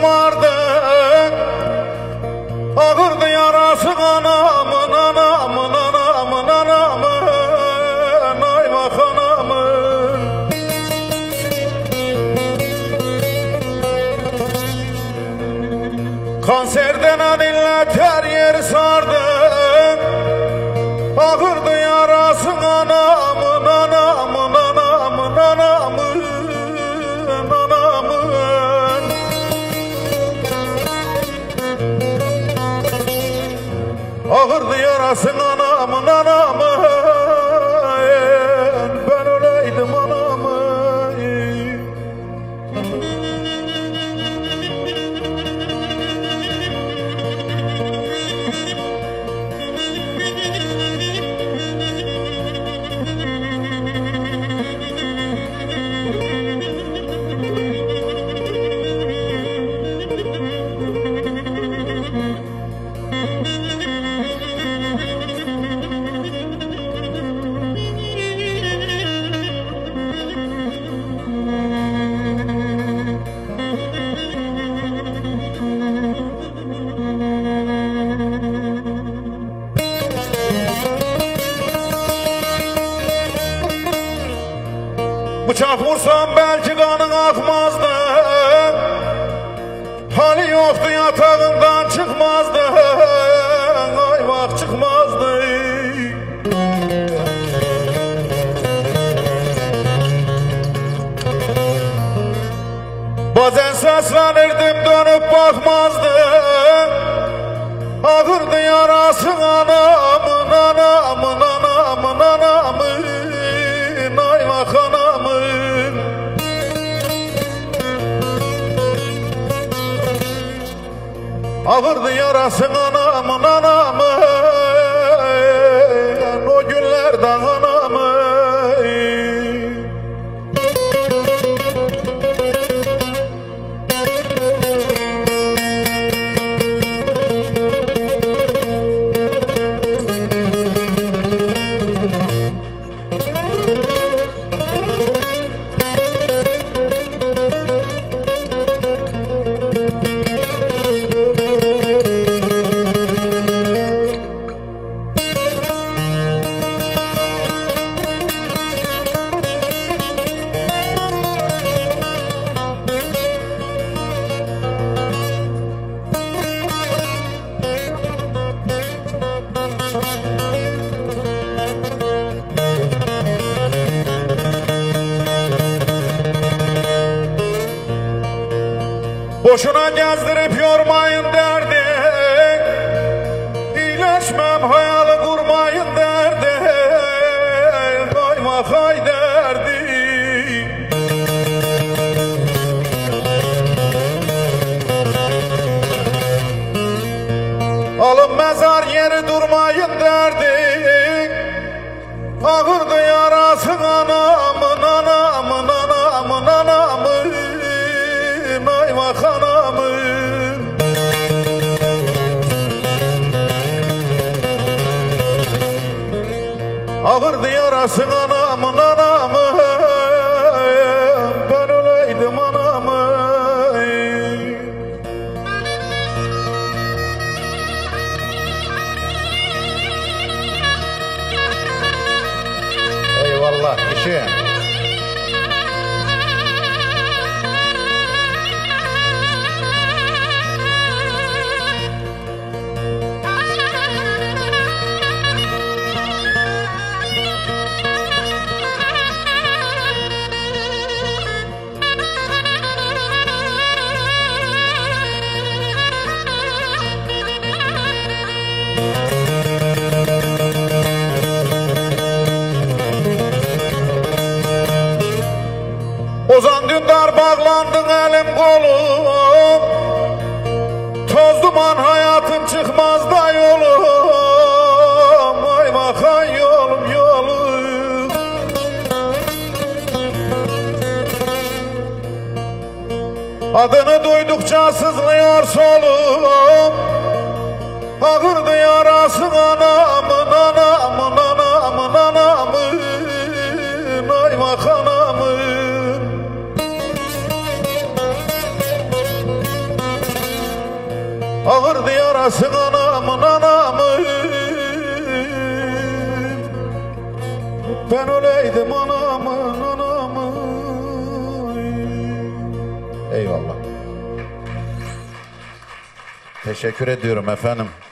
vardı. Ağırdı yarası anamın, anamın, anamın, anamın, ayvah anamın. Kanserden adillet her yer sardı. Ağırdı yarası anamın, anamın, anamın, anamın, anamın. Ağırdı yarası anamın, anamın. Ben öleydim anamın. Bıçak vursam belki kanın akmazdı. Hali yoktu yatağından çıkmazdı. Ayvah çıkmazdı. Bazen seslenirdim dönüp bakmazdı. Ağırdı yarası anamın, anamın, anamın, anamın, ayvah anamın. Ağırdı yarası anamın, anamın, o günlerden anamın. Boşuna gezdirip yormayın derdi. İyileşmem hayali kurmayın derdi. Ayvah hay derdi. Alın mezar yeri durmayın derdi. Ağırdı yarası anamın, anamın, anamın, anamın, ayvah anamın. Ağırdı yarası anamın, anamın, ben öleydim anamın. Eyvallah işim. Ozan Dündar bağlandın elim kolum. Toz duman hayatım çıkmaz da yolum. Ayvah hay yolum yolum. Adını duydukça sızlıyor solum. Ağırdı yarası anamın, anamın, anamın, anamın, ayvah anamın. eylesin anamın anamın. Ben öleydim anamın anamın. Eyvallah. Teşekkür ediyorum efendim.